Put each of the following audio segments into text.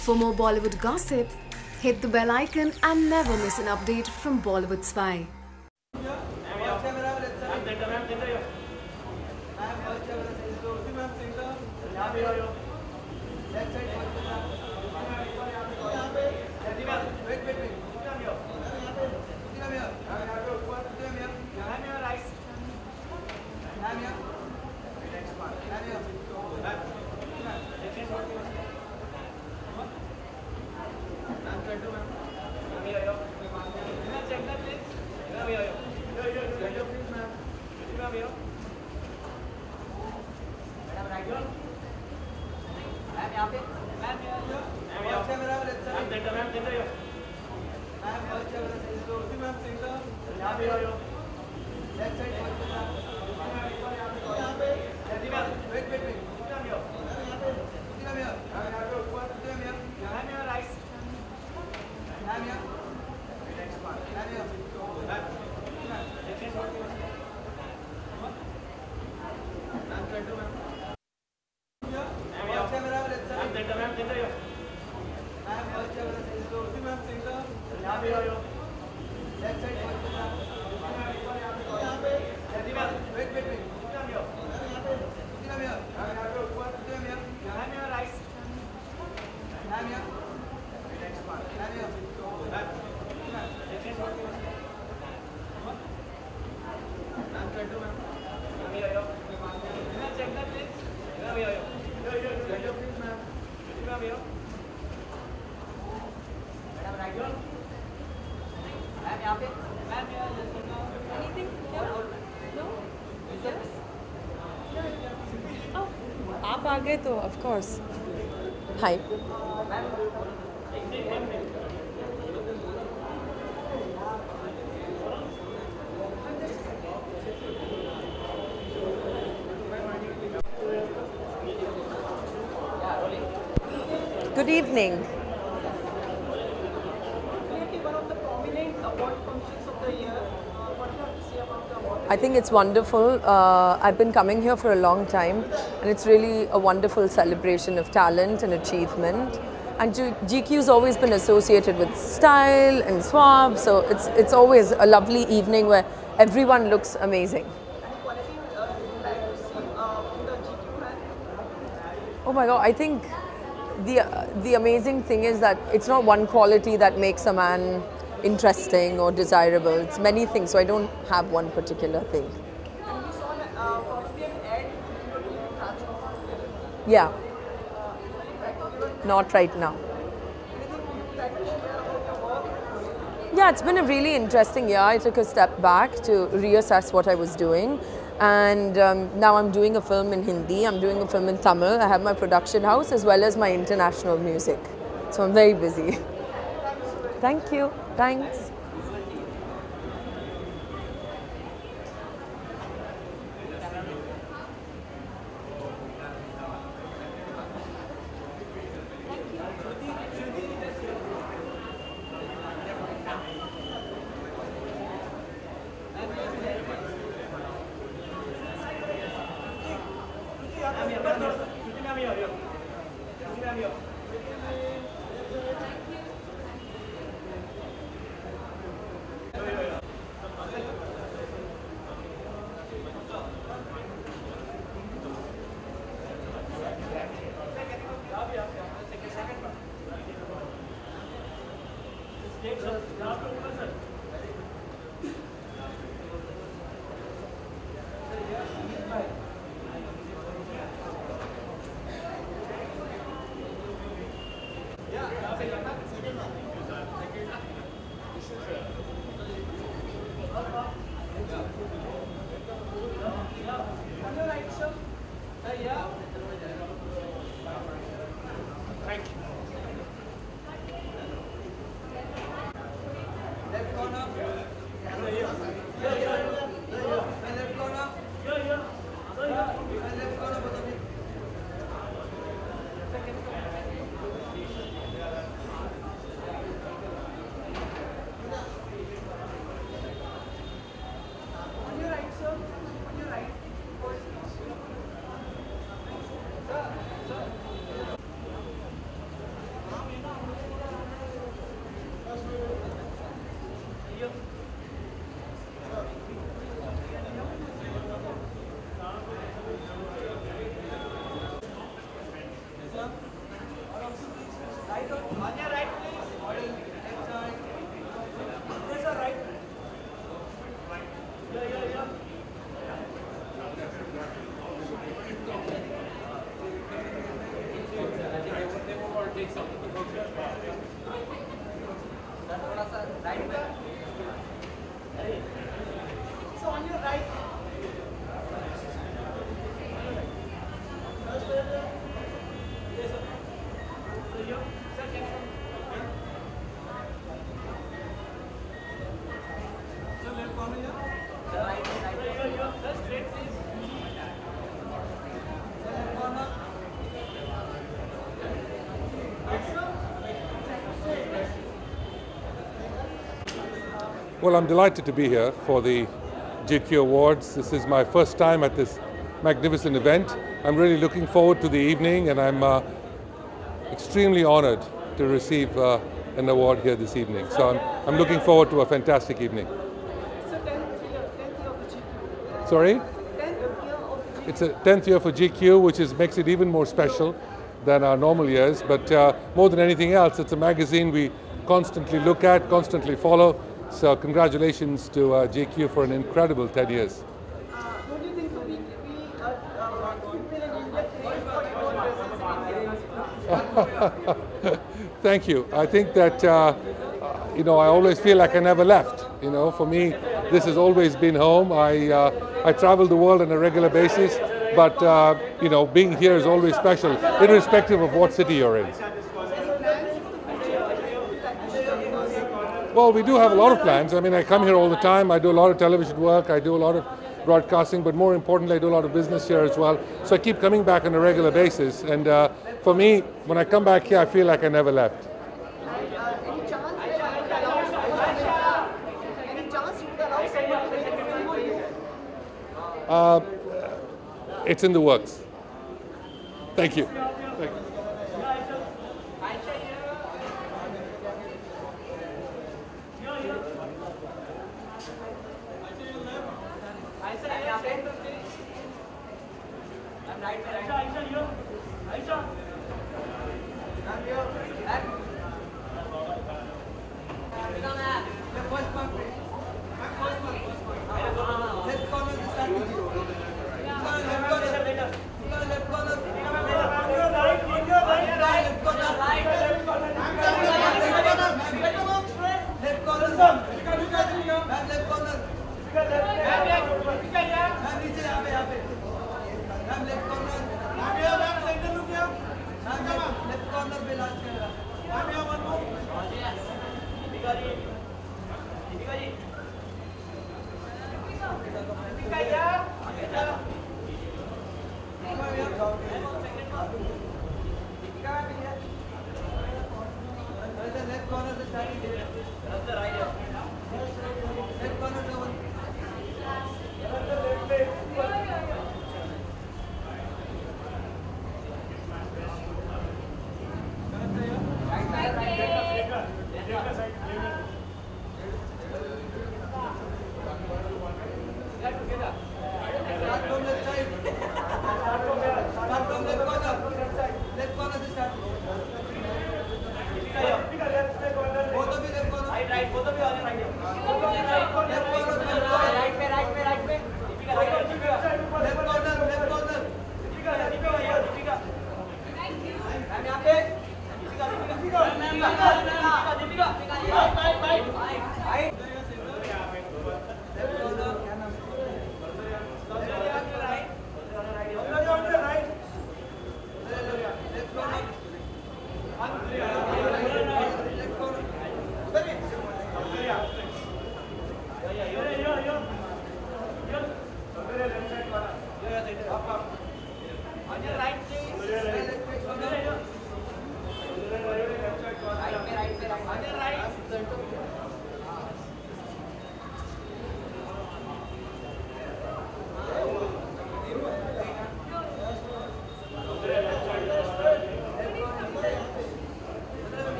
For more Bollywood gossip, hit the bell icon and never miss an update from Bollywood Spy. आप आ गए तो of course. Hi. Good evening. One of the prominent award functions of the year. What do you have to say about the award? I think it's wonderful. I've been coming here for a long time, and it's really a wonderful celebration of talent and achievement. And GQ's always been associated with style and swab, so it's always a lovely evening where everyone looks amazing. Any quality you would like to see from the GQ hand? Oh my God, I think the amazing thing is that it's not one quality that makes a man interesting or desirable. It's many things, so I don't have one particular thing. And we saw probably an ad for the Taj Mahal. Yeah. Not right now. Anything you would like to share about your work? Yeah, it's been a really interesting year. I took a step back to reassess what I was doing. And now I'm doing a film in Hindi, I'm doing a film in Tamil. I have my production house as well as my international music. So I'm very busy. Thank you. Thanks. So on your right. Well, I'm delighted to be here for the GQ Awards. This is my first time at this magnificent event. I'm really looking forward to the evening, and I'm extremely honored to receive an award here this evening. So I'm looking forward to a fantastic evening. It's a 10th year of the GQ. Sorry? 10th year of the GQ. It's a 10th year for GQ, which makes it even more special than our normal years. But more than anything else, it's a magazine we constantly look at, constantly follow. So congratulations to GQ for an incredible 10 years. Don't you think so? We people in India crave for your presence in India. Thank you. I think that, I always feel like I never left. For me, this has always been home. I travel the world on a regular basis, but, being here is always special, irrespective of what city you're in. Well, we do have a lot of plans. I mean, I come here all the time. I do a lot of television work. I do a lot of broadcasting, but more importantly, I do a lot of business here as well. So I keep coming back on a regular basis. And for me, when I come back here, I feel like I never left. Any chance you would allow someone to make a film for you? It's in the works. Thank you. Thank you.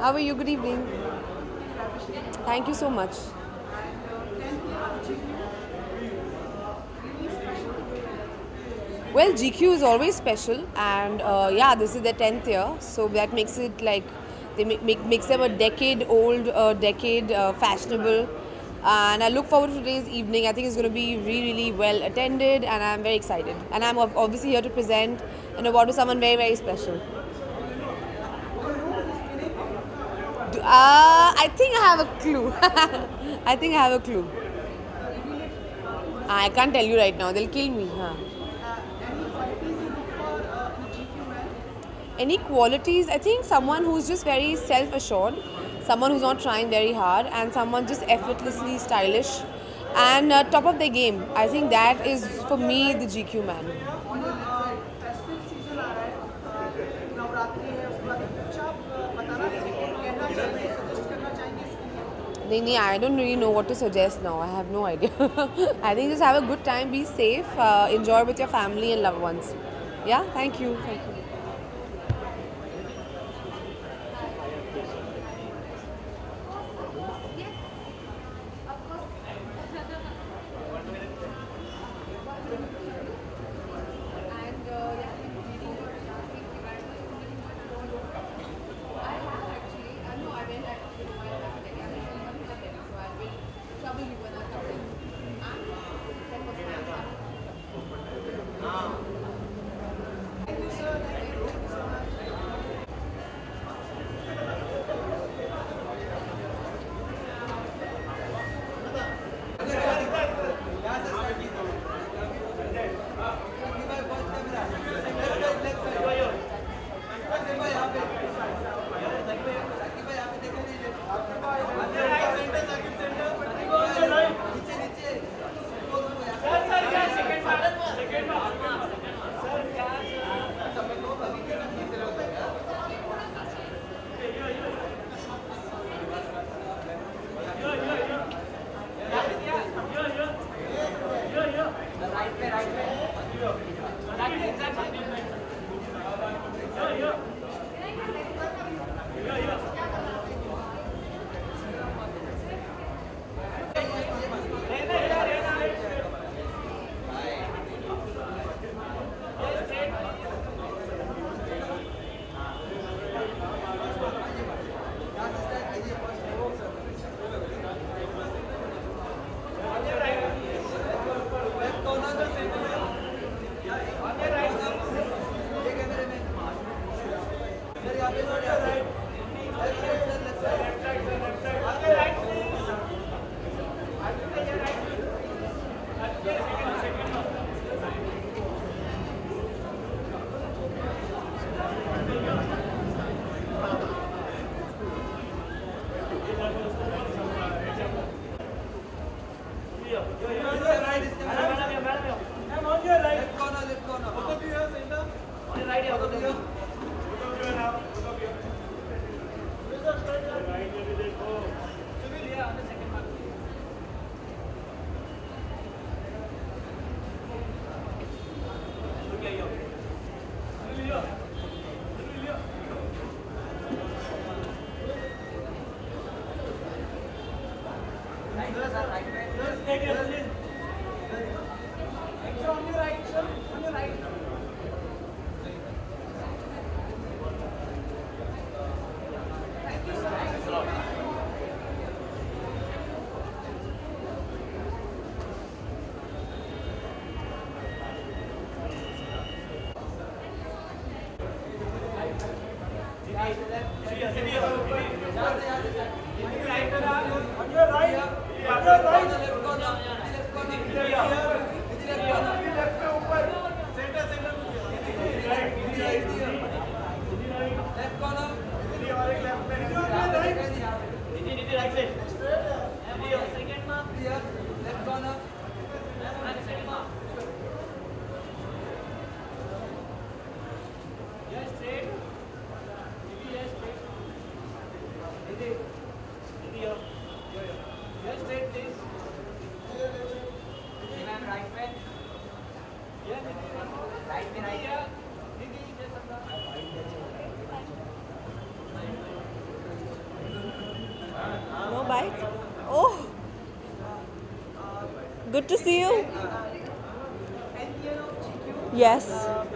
How are you? Good evening. Thank you so much. Well, GQ is always special, and yeah, this is their 10th year, so that makes it like they makes them a decade old, decade fashionable. And I look forward to today's evening. I think it's going to be really, really well attended, and I'm very excited. And I'm obviously here to present an award to someone very, very special. I think I have a clue. I think I have a clue. I can't tell you right now. They'll kill me. Huh? Any qualities? I think someone who's just very self-assured, someone who's not trying very hard, and someone just effortlessly stylish and top of their game. I think that is for me the GQ man. I don't really know what to suggest now. I have no idea. I think just have a good time, be safe, enjoy with your family and loved ones. Yeah, thank you. Thank you. Hi. Oh. Good to see you. Yes.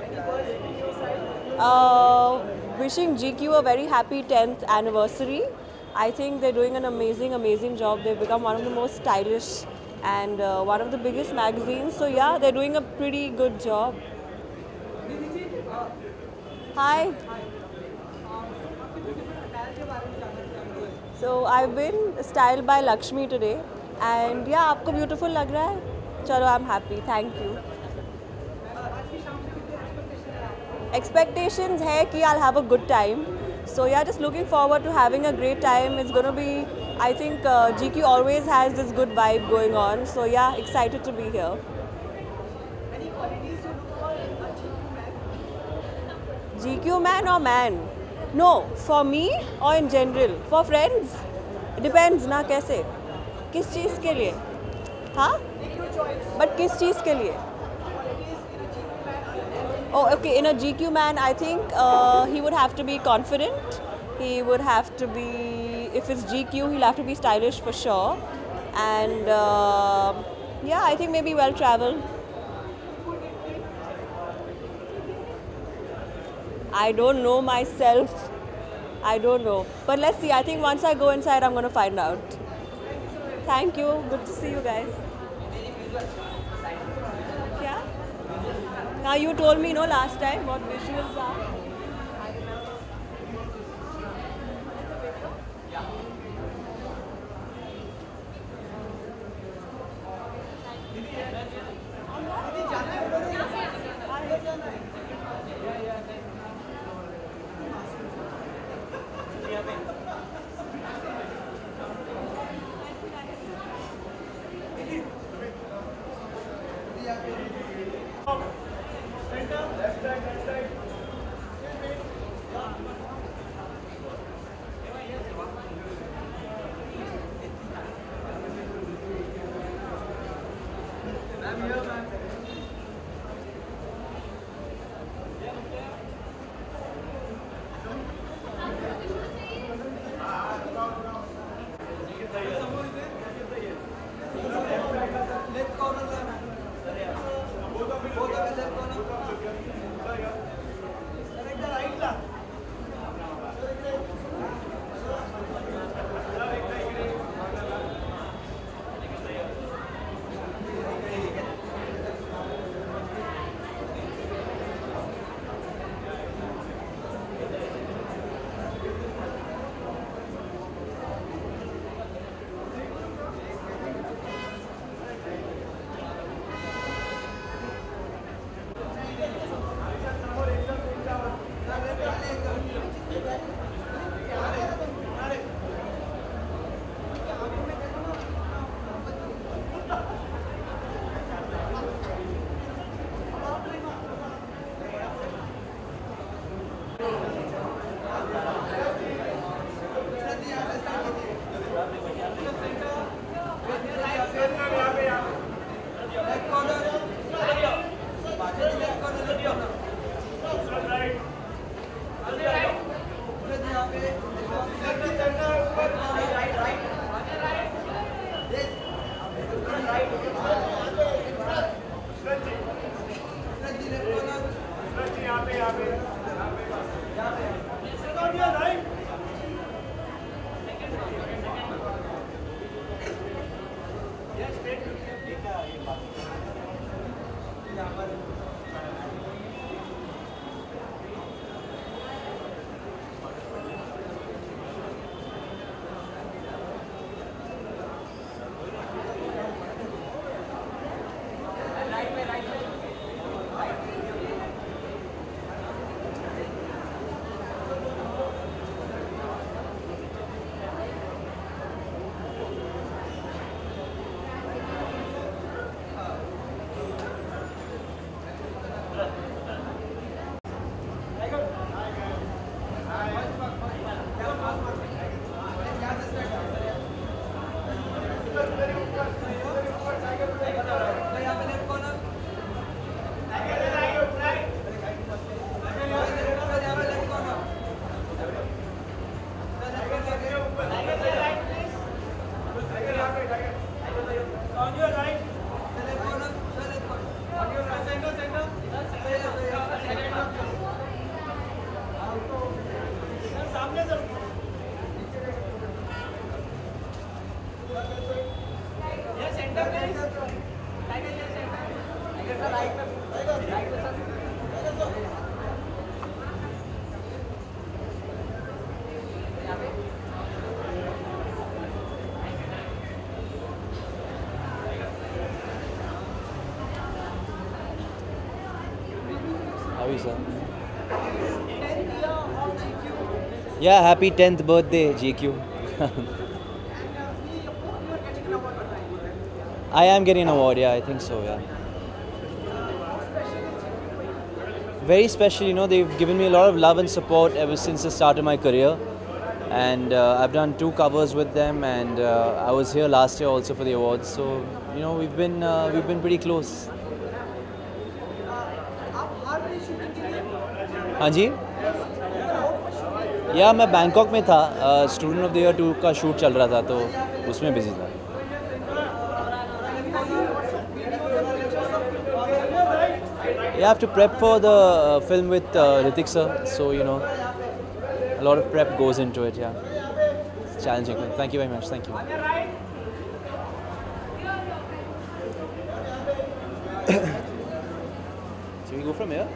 Wishing GQ a very happy 10th anniversary. I think they're doing an amazing job. They've become one of the most stylish and one of the biggest magazines. So yeah, they're doing a pretty good job. Hi. So I've been styled by Lakshmi today, and yeah, आपको beautiful लग रहा है? चलो, I'm happy. Thank you. Expectations है कि I'll have a good time. So yeah, just looking forward to having a great time. It's gonna be, I think GQ always has this good vibe going on. So yeah, excited to be here. Any qualities you look for in a GQ man? GQ man or man? No, for me or in general? For friends? Depends ना कैसे? किस चीज़ के लिए? हाँ? But किस चीज़ के लिए? Oh, okay. In a GQ man, I think he would have to be confident. He would have to be, if it's GQ, he'll have to be stylish for sure. And yeah, I think maybe well traveled. I don't know myself. I don't know. But let's see. I think once I go inside, I'm going to find out. Thank you. Good to see you guys. Yeah? Now you told me, no, last time what visuals are. How are you, sir? Yeah, happy 10th birthday, GQ. I am getting an award, yeah, I think so, yeah. Very special, you know, they've given me a lot of love and support ever since the start of my career. And I've done 2 covers with them, and I was here last year also for the awards. So, you know, we've been pretty close. हाँ जी या मैं Bangkok में था student of the year 2 का shoot चल रहा था तो उसमें बिजी था You have to prep for the film with Hrithik sir, so you know a lot of prep goes into it. Yeah, it's challenging. Thank you very much. Thank you. Should we go from here?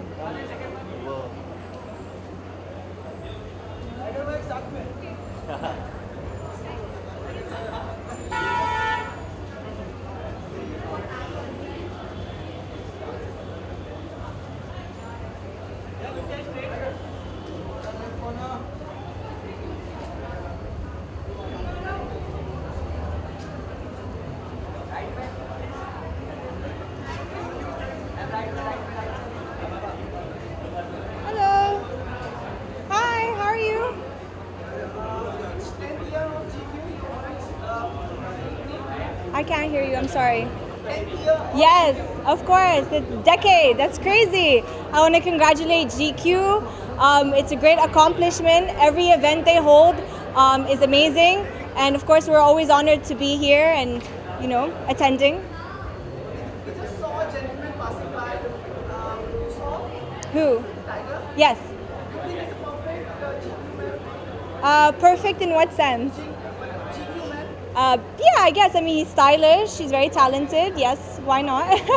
Hello. Hi, how are you? I can't hear you, I'm sorry. Yes, of course, the decade, that's crazy. I want to congratulate GQ. It's a great accomplishment. Every event they hold is amazing. And of course, we're always honored to be here and, you know, attending. We just saw a gentleman passing by. You saw Who? Tiger. Yes. You think it's a perfect GQ man? Perfect in what sense? GQ man? Yeah, I guess. I mean, he's stylish, he's very talented. Yes, why not? And we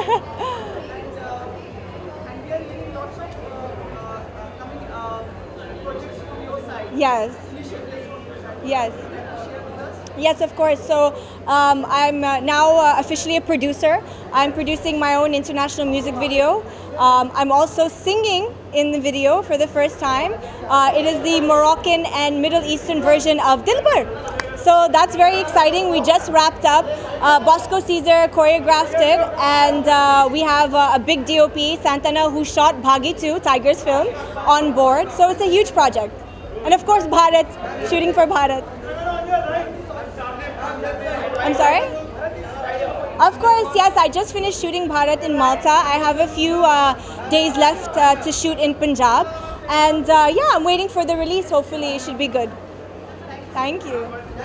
are hearing lots of coming projects from your side. Yes. Yes. Yes, of course. So I'm now officially a producer. I'm producing my own international music video. I'm also singing in the video for the first time. It is the Moroccan and Middle Eastern version of Dilbar. So that's very exciting. We just wrapped up. Bosco Caesar choreographed it, and we have a big DOP, Santana, who shot Bhagi 2, Tiger's film, on board. So it's a huge project. And of course, Bharat, shooting for Bharat. I'm sorry? Of course, yes. I just finished shooting Bharat in Malta. I have a few days left to shoot in Punjab. And yeah, I'm waiting for the release. Hopefully it should be good. Thank you.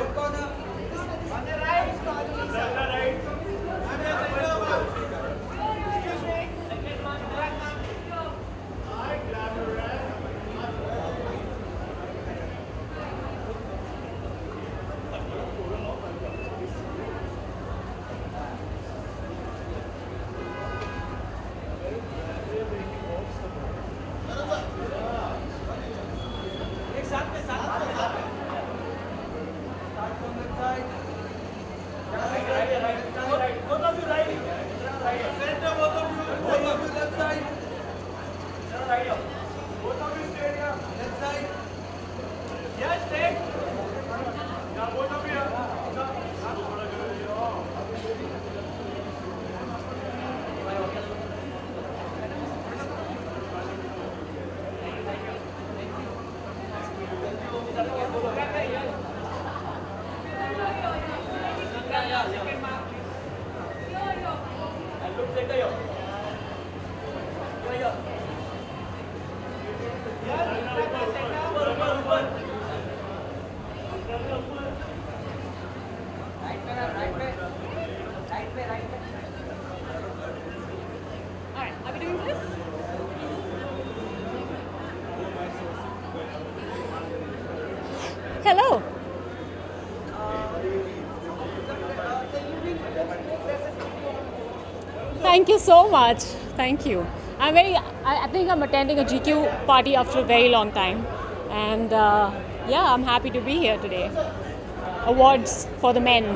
Hello. Thank you so much. Thank you. I think I'm attending a GQ party after a very long time. And yeah, I'm happy to be here today. Awards for the men.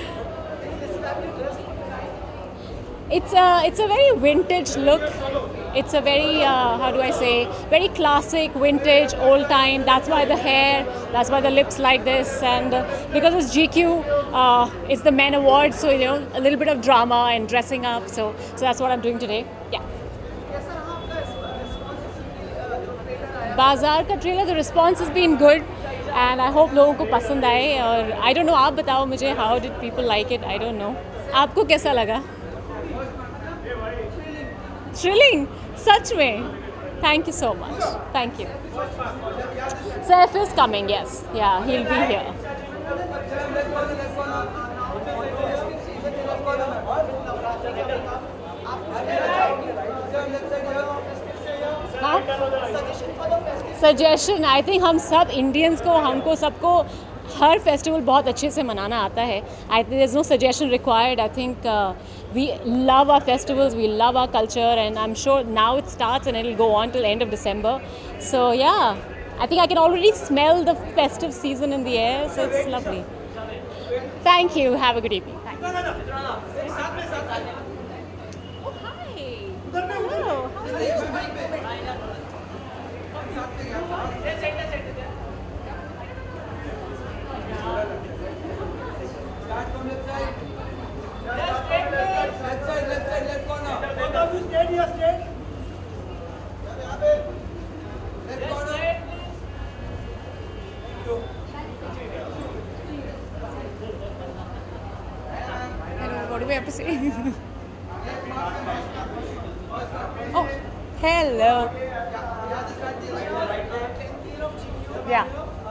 It's a very vintage look. It's a very, how do I say, very classic, vintage, old time. That's why the hair, that's why the lips like this. And because it's GQ, it's the men award, so you know, a little bit of drama and dressing up. So that's what I'm doing today. Yeah. Bazaar का trailer, the response has been good, and I hope लोगों को पसंद आए. और I don't know, आप बताओ मुझे, how did people like it? I don't know. आपको कैसा लगा? Thrilling, such में. Thank you so much. Thank you. Saif is coming, yes. Yeah, he'll be here. Suggestion I think हम सब इंडियंस को हमको सबको हर फेस्टिवल बहुत अच्छे से मनाना आता है. I think there is no suggestion required. I think we love our festivals, we love our culture, and I am sure now it starts and it will go on till end of December. So yeah, I think I can already smell the festive season in the air, so it's lovely. Thank you, have a good evening. What do we have to say? Oh, hello. Yeah.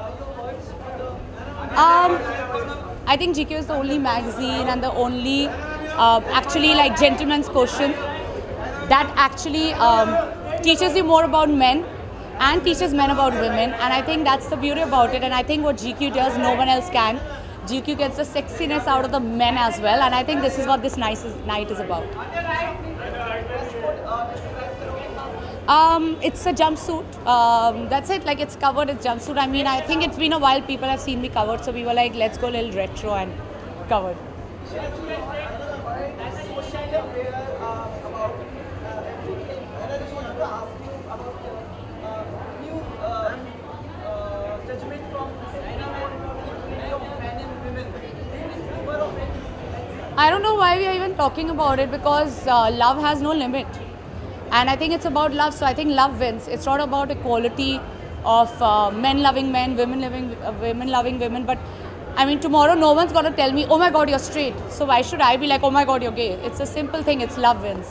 I think GQ is the only magazine and the only actually like gentleman's quotient that actually teaches you more about men and teaches men about women, and I think that's the beauty about it. And I think what GQ does, no one else can. GQ gets the sexiness out of the men as well, and I think this is what this night is about. It's a jumpsuit. That's it. Like, it's covered. It's jumpsuit. I mean, I think it's been a while. People have seen me covered, so we were like, let's go a little retro and covered. I don't know why we are even talking about it, because love has no limit. And I think it's about love, so I think love wins. It's not about equality of men loving men, women loving women. But I mean, tomorrow no one's going to tell me, oh my God, you're straight. So why should I be like, oh my God, you're gay? It's a simple thing, it's love wins.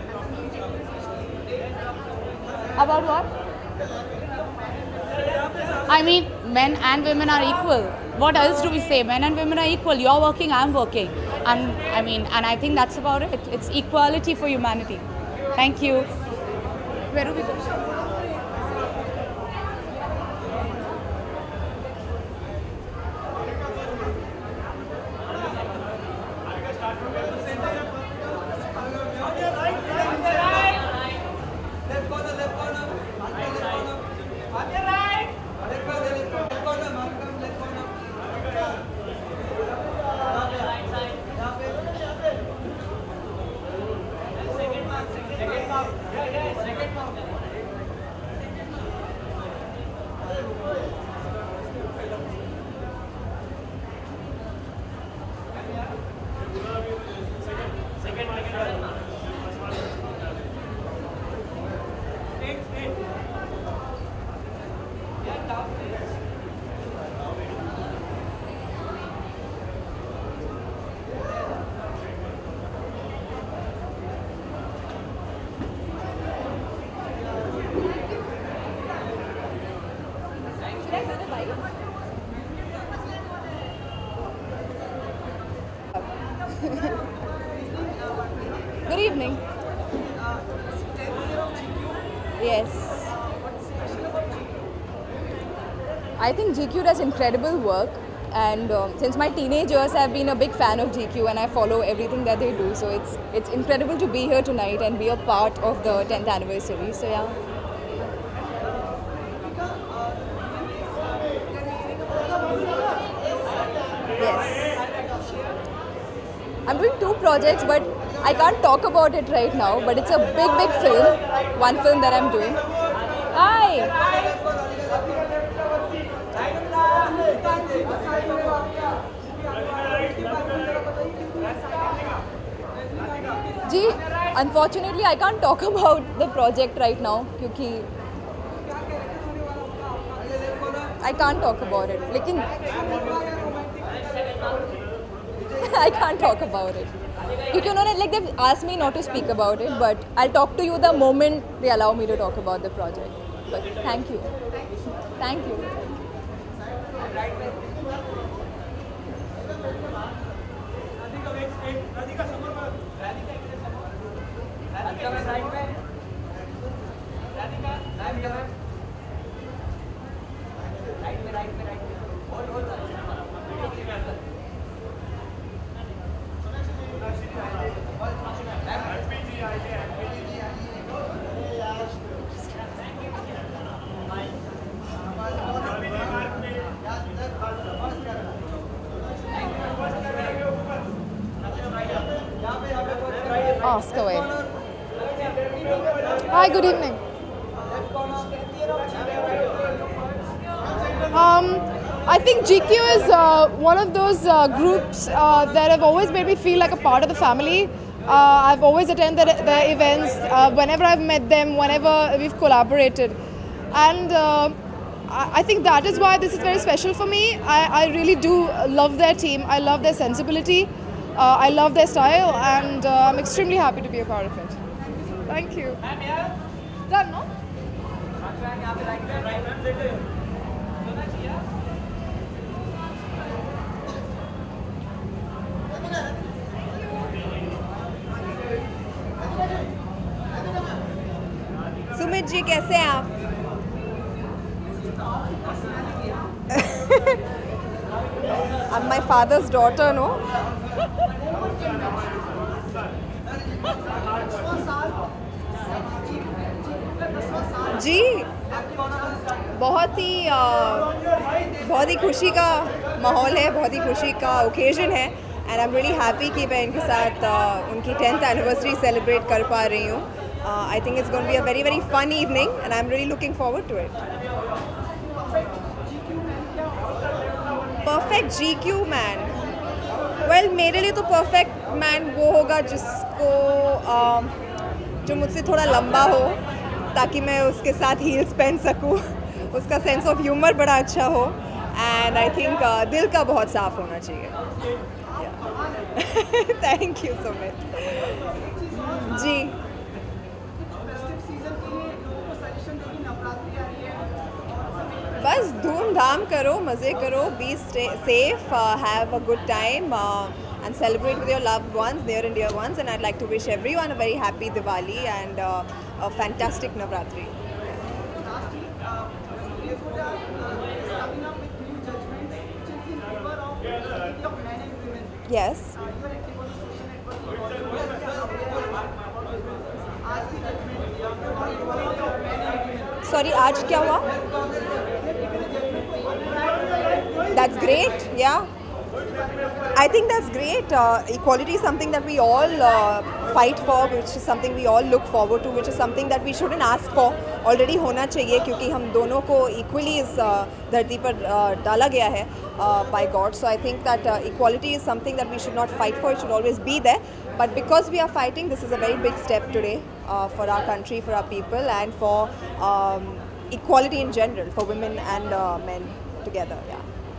About what? I mean, men and women are equal. What else do we say? Men and women are equal. You're working, I'm working. And I think that's about it. It's equality for humanity. Thank you. Where do we go? Good evening. Yes. I think GQ does incredible work. and since my teenage years I've been a big fan of GQ and I follow everything that they do. So it's incredible to be here tonight and be a part of the 10th anniversary. So yeah. Yes. I'm doing 2 projects, but I can't talk about it right now. But it's a big film. One film that I'm doing. Hi. जी, unfortunately I can't talk about the project right now क्योंकि I can't talk about it. लेकिन I can't talk about it. क्योंकि उन्होंने like they've asked me not to speak about it, but I'll talk to you the moment they allow me to talk about the project. But thank you. Thank you. Ask away. Hi, good evening. I think GQ is one of those groups that have always made me feel like a part of the family. I've always attended their events, whenever I've met them, whenever we've collaborated. And I think that is why this is very special for me. I really do love their team. I love their sensibility. I love their style, and I'm extremely happy to be a part of it. Thank you. Done, no? Sumit ji कैसे हैं आप? I'm my father's daughter, no? जी बहुत ही खुशी का माहौल है, बहुत ही खुशी का ओकेजन है and I am really happy कि मैं इनके साथ उनकी 10th एनिवर्सरी सेलिब्रेट कर पा रही हूँ. I think it's going to be a very, very fun evening and I'm really looking forward to it. Perfect GQ man. Well, मेरे लिए तो perfect man वो होगा जिसको जो मुझसे थोड़ा लंबा हो ताकि मैं उसके साथ हील्स पहन सकूँ. उसका सेंस ऑफ ह्यूमर बड़ा अच्छा हो एंड आई थिंक दिल का बहुत साफ होना चाहिए. Thank you Sumit ji. बस धूमधाम करो, मज़े करो, be safe, have a good time and celebrate with your loved ones, near and dear ones, and I'd like to wish everyone a very happy Diwali and a fantastic Navratri. Yes. Sorry, आज क्या हुआ? That's great, yeah. I think that's great. Equality is something that we all fight for, which is something we all look forward to, which is something that we shouldn't ask for. Already होना चाहिए क्योंकि हम दोनों को equally इस धरती पर डाला गया है by God. So I think that equality is something that we should not fight for. It should always be there. But because we are fighting, this is a very big step today for our country, for our people, and for equality in general, for women and men together. Yeah.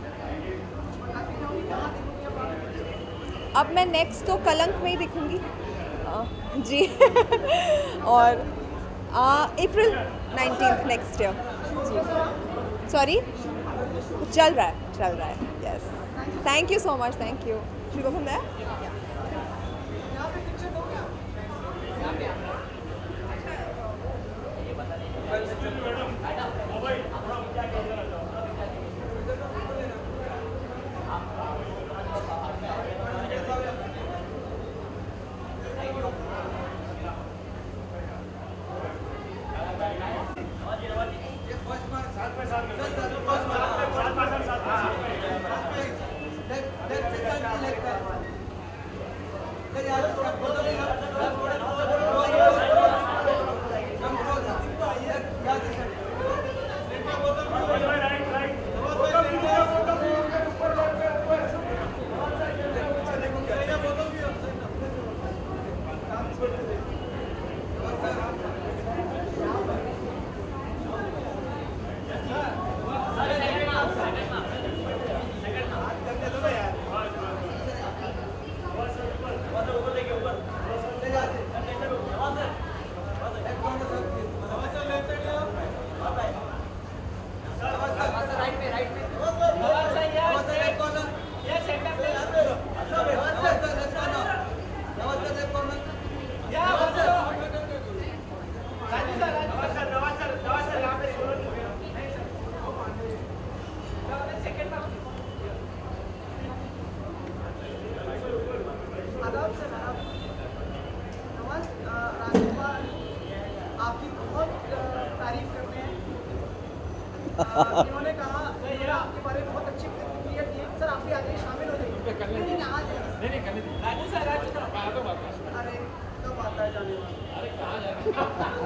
अब मैं next तो कलंक में ही दिखूंगी जी. और April 19th next year जी. Sorry चल रहा है. Yes. Thank you so much. Thank you. Should we go from there? बहुत तारीफ करते हैं। इन्होंने कहा आपके बारे में बहुत अच्छी प्रतिक्रिया दी है। सर आप भी आगे शामिल हो जाइए। नहीं आज राजू सर अरे कब आता है जाने वाला? अरे कहाँ जाने?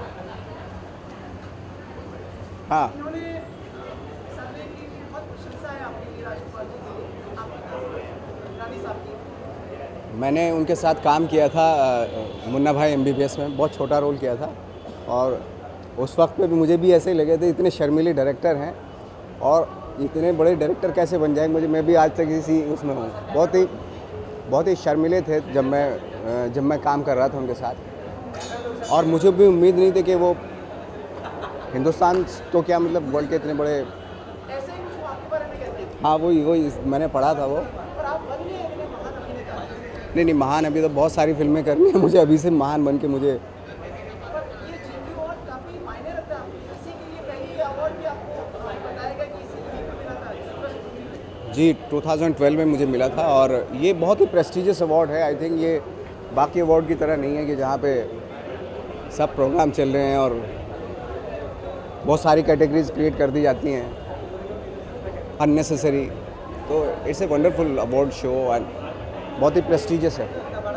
हाँ इन्होंने सर्वे की बहुत प्रशंसा है आपके लिए राज्यपाल जी की, आपकी रानी साहब की। मैंने उनके साथ काम किया था मुन्ना भाई MBBS में, बहुत छोटा रोल किया था और उस वक्त पे भी मुझे भी ऐसे ही लगे थे, इतने शर्मीले डायरेक्टर हैं और इतने बड़े डायरेक्टर कैसे बन जाएंगे। मैं भी आज तक इसी उसमें हूँ, बहुत ही शर्मीले थे जब मैं काम कर रहा था उनके साथ। और मुझे भी उम्मीद नहीं थी कि वो हिंदुस्तान तो क्या मतलब वर्ल्ड के इतने बड़े, ऐसे ही कुछ आपके बारे में कहते हैं। हाँ वही मैंने पढ़ा था वो। और आप बन गए इतने महान अभिनेता। नहीं महान, अभी तो बहुत सारी फिल्में करनी है मुझे, अभी से महान बन के मुझे। पर ये GQ अवार्ड काफी मायने रखता है आपके, इसी के लिए पहले अवार्ड भी आपको बताया गया कि इसी के लिए मिला था। जी 2012 में मुझे मिला था और ये बहुत ही प्रेस्टिजियस अवार्ड है। आई थिंक ये बाकी अवार्ड की तरह नहीं है कि जहाँ पे सब प्रोग्राम चल रहे हैं और बहुत सारी कैटेगरीज क्रिएट कर दी जाती हैं अननेसेसरी। तो it's a wonderful award show and बहुत ही प्रेस्टिजियस है।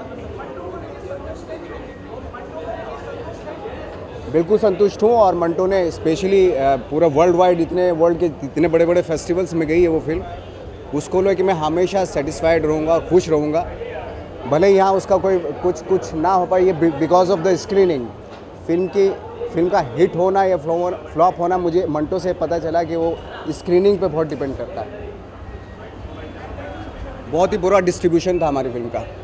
बिल्कुल संतुष्ट हूँ और मंटो ने स्पेशली पूरा वर्ल्ड वाइड वर्ल्ड के इतने बड़े बड़े फेस्टिवल्स में गई है वो फिल्म, उसको लेकर मैं हमेशा सेटिस्फाइड रहूँगा और खुश रहूँगा। भले यहाँ उसका कोई कुछ ना हो पाए, ये because of the screening. Film का हिट होना या फ्लॉप होना मुझे मंटो से पता चला कि वो स्क्रीनिंग पे बहुत डिपेंड करता है। बहुत ही बुरा डिस्ट्रीब्यूशन था हमारी फिल्म का।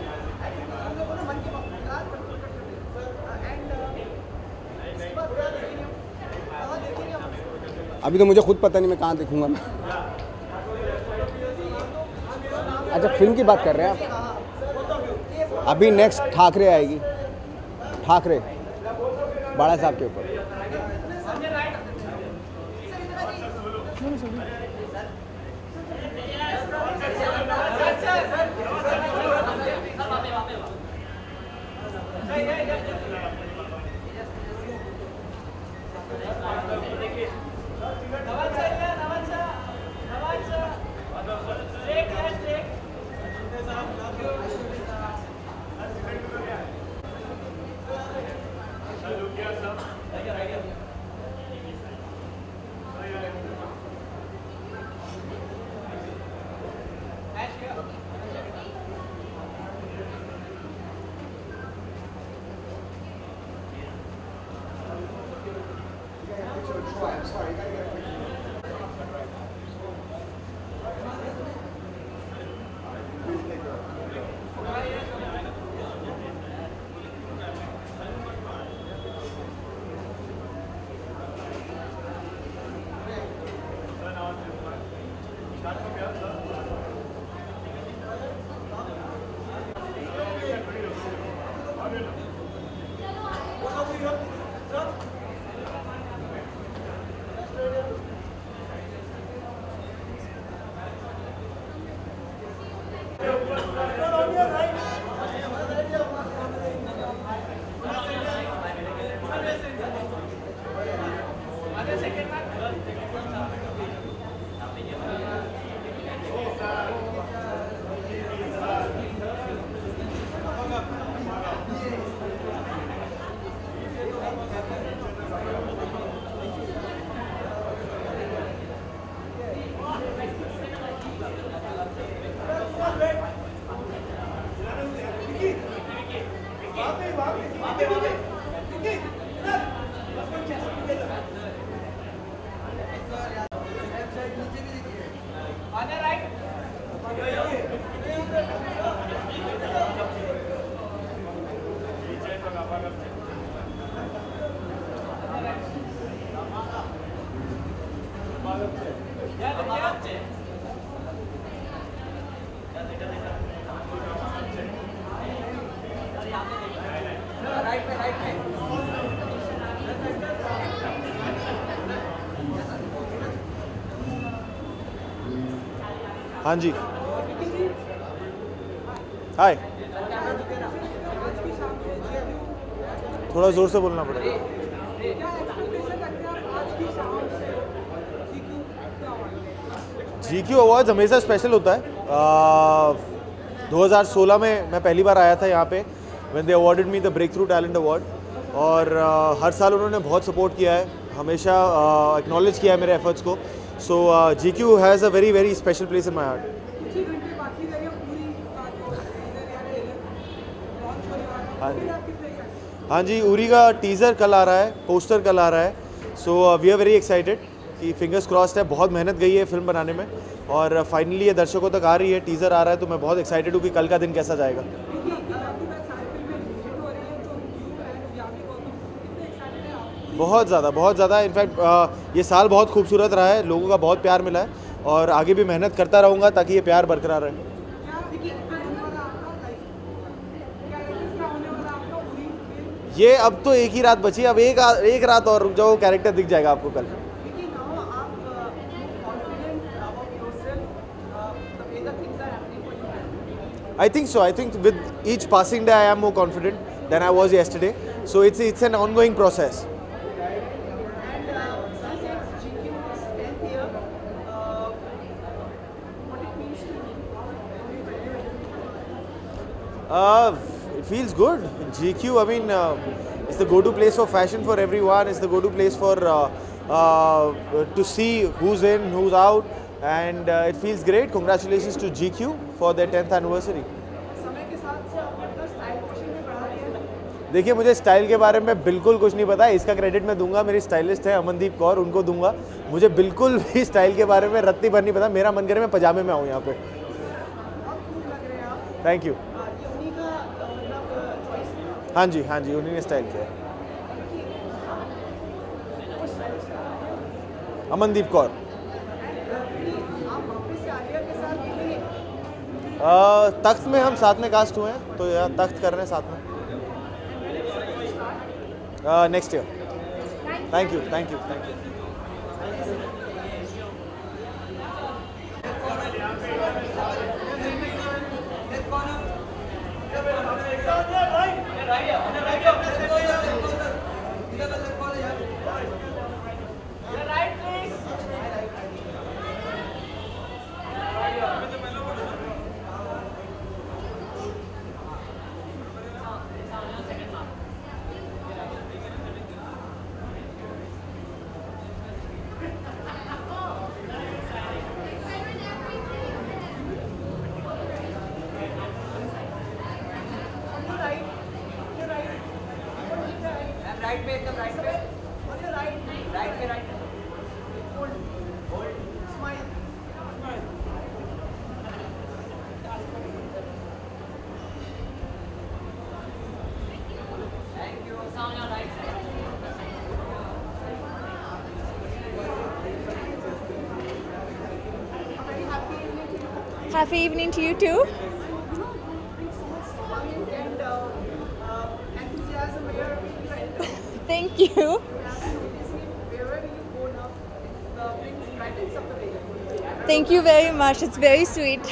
अभी तो मुझे खुद पता नहीं मैं कहाँ देखूँगा मैं। अच्छा फिल्म की बात कर रहे हैं आप? अभी नेक्स्ट ठाकरे आएगी, ठाकरे बाड़ा साहब के ऊपर। हाँ जी, हाय, थोड़ा जोर से बोलना पड़ेगा। GQ अवार्ड्स हमेशा स्पेशल होता है। 2016 में मैं पहली बार आया था यहाँ पे, when they awarded me the Breakthrough Talent Award, और हर साल उन्होंने बहुत सपोर्ट किया है, हमेशा एक्नॉलेज किया है मेरे एफर्ट्स को। So GQ has a very very special place in my heart. हाँ जी, उरी का टीज़र कल आ रहा है, पोस्टर कल आ रहा है। So we are very excited कि फिंगर्स क्रॉस्ड है, बहुत मेहनत गई है फिल्म बनाने में और फाइनली ये दर्शकों तक आ रही है, टीज़र आ रहा है, तो मैं बहुत एक्साइटेड हूँ कि कल का दिन कैसा जाएगा। बहुत ज़्यादा इनफैक्ट ये साल बहुत खूबसूरत रहा है, लोगों का बहुत प्यार मिला है और आगे भी मेहनत करता रहूँगा ताकि ये प्यार बरकरार रहे। ये अब तो एक ही रात बची, अब एक रात और रुक जाओ, कैरेक्टर दिख जाएगा आपको कल। I think so. I think with each passing day, I am more confident than I was yesterday. So it's an ongoing process. It feels good. GQ, I mean, it's the go-to place for fashion for everyone. It's the go-to place for to see who's in, who's out. And it feels great. Congratulations to GQ for their 10th anniversary. देखिए, मुझे style के बारे में बिल्कुल कुछ नहीं पता, इसका क्रेडिट मैं दूंगा मेरी स्टाइलिस्ट है अमनदीप कौर, उनको दूंगा। मुझे बिल्कुल भी स्टाइल के बारे में रत्ती भर नहीं पता, मेरा मन करे मैं पजामे में आऊँ यहाँ पे। Thank you. हाँ जी, उन्हीं ने स्टाइल किया है। अमनदीप कौर। तख्त में हम साथ में कास्ट हुए हैं, तो यार तख्त कर रहे हैं साथ में। Next year. Thank you. Happy evening to you too. Thank you. Thank you very much. It's very sweet.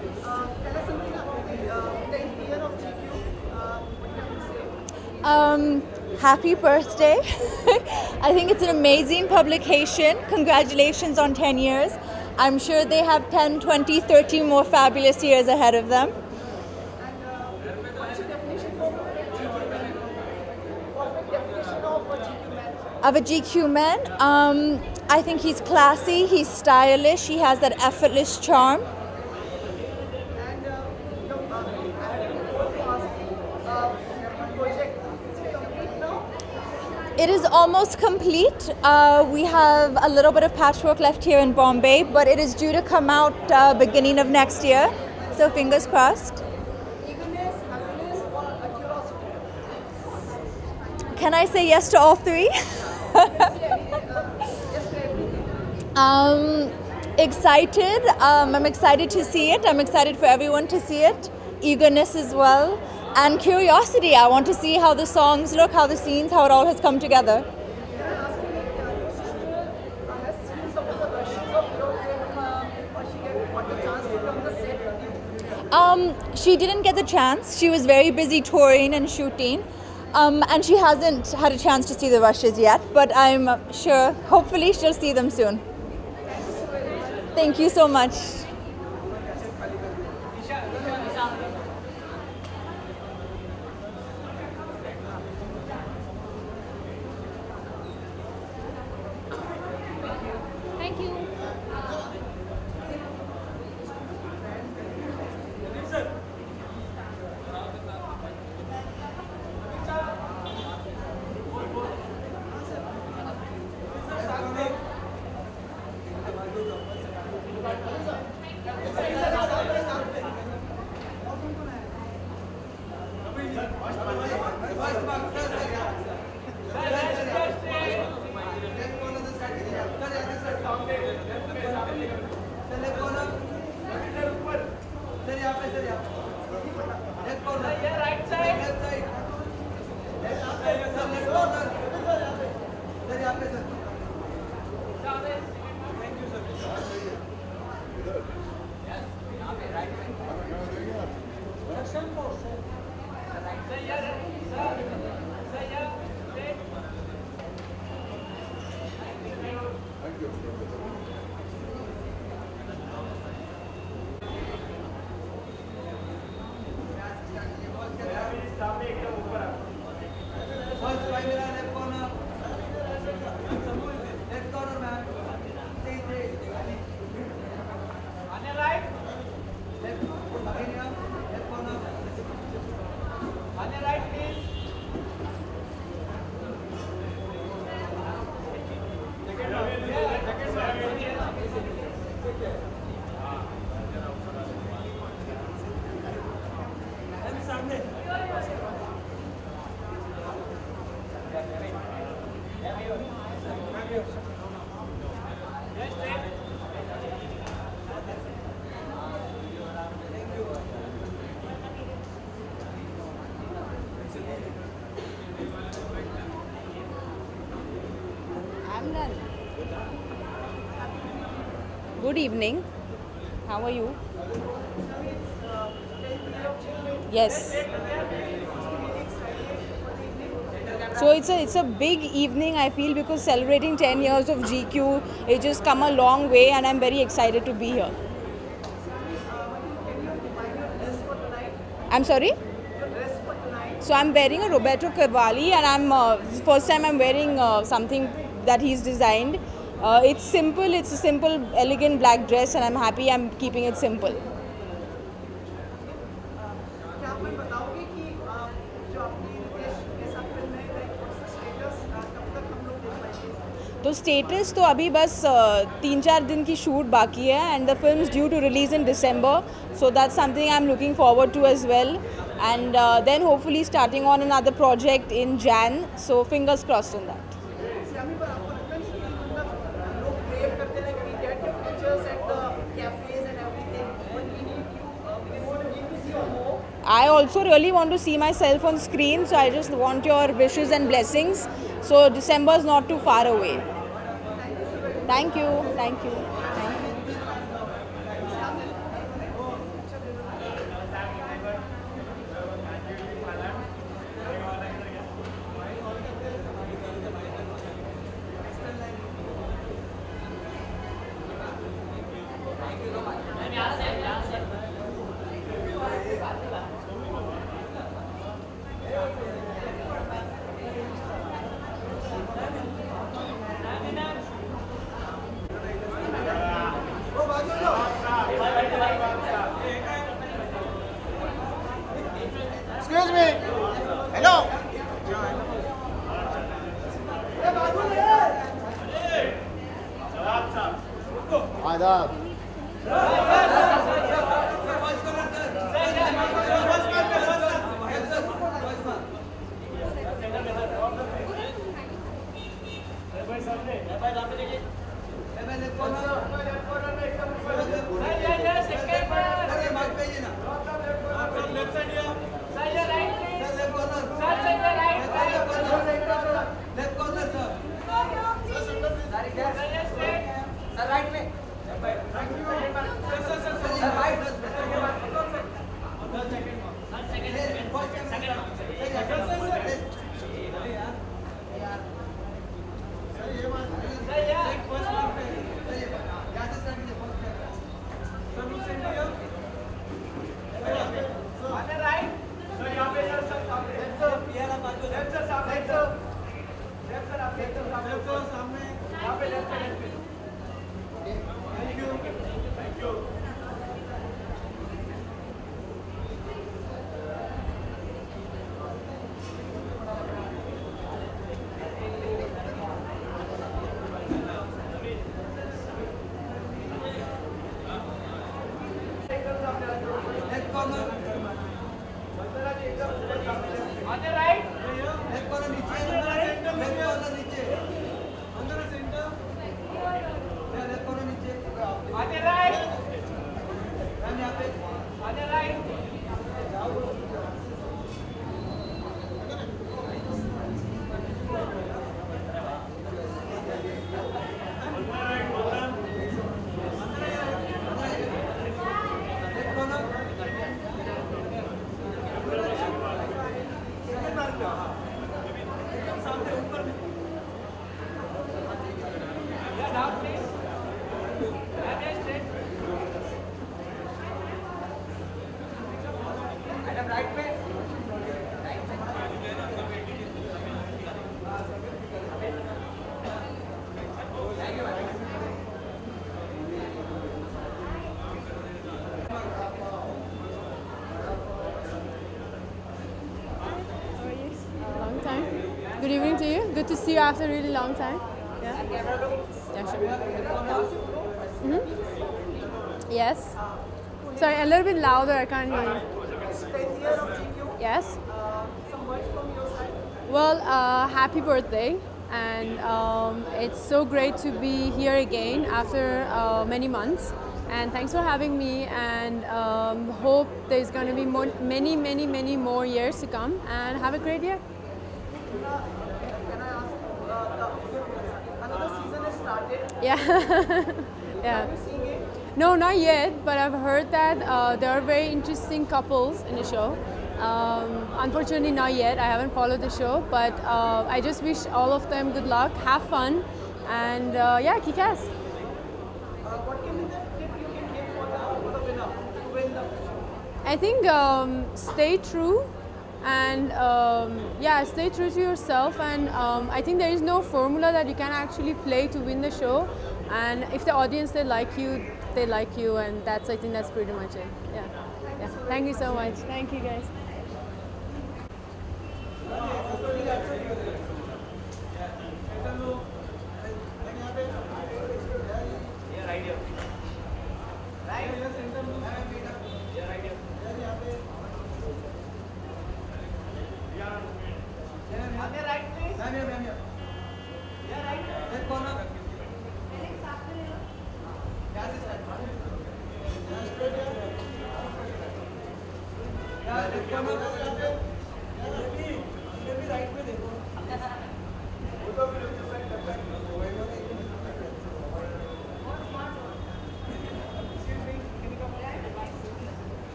Happy birthday. I think it's an amazing publication. Congratulations on 10 years. I'm sure they have 10, 20, 30 more fabulous years ahead of them. Of a GQ man, I think he's classy, he's stylish, he has that effortless charm. It is almost complete. We have a little bit of patchwork left here in Bombay, but it is due to come out beginning of next year. So fingers crossed. Can I say yes to all three? Excited. I'm excited to see it. I'm excited for everyone to see it. Eagerness as well. And curiosity. I want to see how the songs look, how the scenes, how it all has come together. She didn't get the chance. She was very busy touring and shooting. And she hasn't had a chance to see the rushes yet, but I'm sure, hopefully she'll see them soon. Thank you so much. Thank you. I'm done. Good evening. How are you? Yes. So it's a big evening, I feel, because celebrating 10 years of GQ, it just come a long way, and I'm very excited to be here. I'm sorry? So I'm wearing a Roberto Cavalli, and I'm first time I'm wearing something that he's designed. It's simple. It's a simple, elegant black dress, and I'm happy I'm keeping it simple. तो status तो अभी बस 3-4 दिन की shoot बाकी है, and the film is due to release in December, so that's something I am looking forward to as well, and then hopefully starting on another project in Jan, so fingers crossed in that. I also really want to see myself on screen, so I just want your wishes and blessings. So December is not too far away. Thank you. Thank you. Excuse me. Hello. आदाब. Good evening to you. Good to see you after a really long time. Yeah. Yeah, sure. Yes. Sorry, a little bit louder. I can't hear you. Yes. Well, happy birthday, and it's so great to be here again after many months. And thanks for having me. And hope there's going to be many more years to come. And have a great year. Can I ask, another season has started? Yeah. Yeah. Have you seen it? No, not yet, but I've heard that there are very interesting couples in the show. Unfortunately, not yet. I haven't followed the show, but I just wish all of them good luck, have fun, and yeah, kick ass. What can be the tip you can give for the winner to win the show? I think stay true. And yeah, stay true to yourself, and I think there is no formula that you can actually play to win the show. And if the audience, they like you, and I think that's pretty much it. Yeah. Yeah. Thank you so much. Thank you, guys.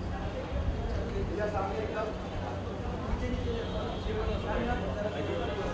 सामने एकदम